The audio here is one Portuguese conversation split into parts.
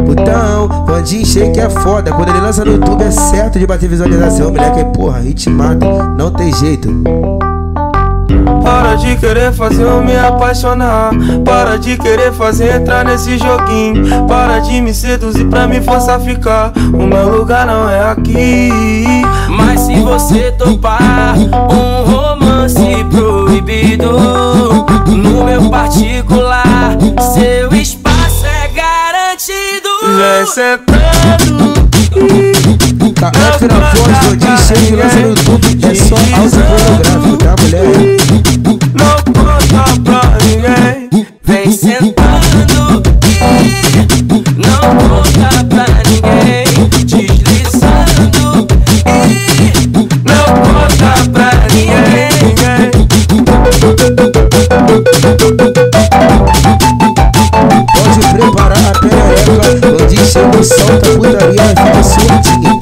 Putão, Vandinho Shake é foda. Quando ele lança no YouTube é certo de bater visualização. Moleque é porra, hit mata, não tem jeito. Para de querer fazer eu me apaixonar. Para de querer fazer entrar nesse joguinho. Para de me seduzir pra me forçar a ficar. O meu lugar não é aqui. Mas se você topar um romance proibido no meu particular, seu espaço é garantido. Vem sentando. Tá F na voz, Vandinho Shake lança no YouTube. É só áudio pornográfico, tá, mulher? Não conta pra ninguém. Vem sentando, não conta pra ninguém. Deslizando, Não conta pra ninguém. Pode preparar a perereca. Vandinho Shake solta a putaria, fica soltinha.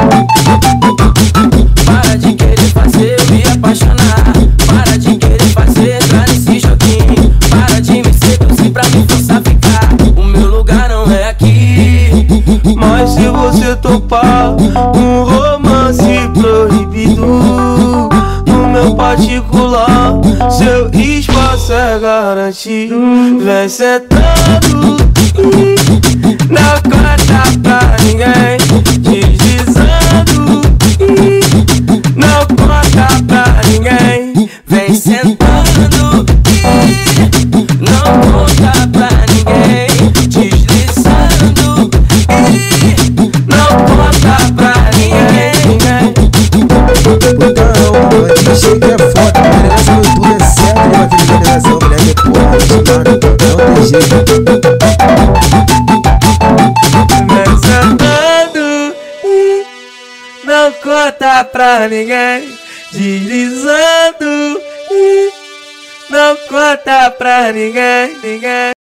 para de querer fazer eu me apaixonar. Para de querer fazer entrar nesse joguinho. Para de me seduzir pra me forçar a ficar. O meu lugar não é aqui. Mas se você topar um romance proibido no meu particular, seu espaço é garantido. Vem sentando, não conta pra ninguém. Deslizando, não conta pra ninguém. Vem sentando, não conta pra ninguém. Deslizando, Não conta pra ninguém. Putão, Vandinho Shake é foda. Quando ele lança no YouTube é certo de bater visualização. Moleque é porra, hit mata, não tem jeito. Vem sentando, não conta pra ninguém. Deslizando, não conta pra ninguém.